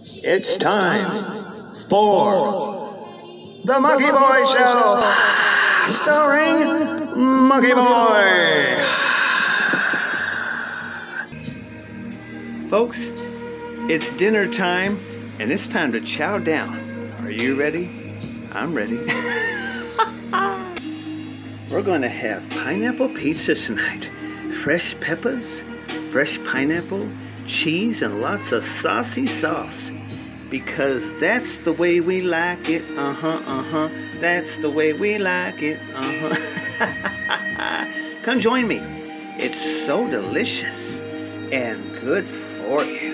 It's time for the MONKEYBOY Show, starring MONKEYBOY. Folks, it's dinner time, and it's time to chow down. Are you ready? I'm ready. We're going to have pineapple pizza tonight. Fresh peppers, fresh pineapple, cheese, and lots of saucy sauce. Because that's the way we like it. That's the way we like it. Come join me. It's so delicious and good for you.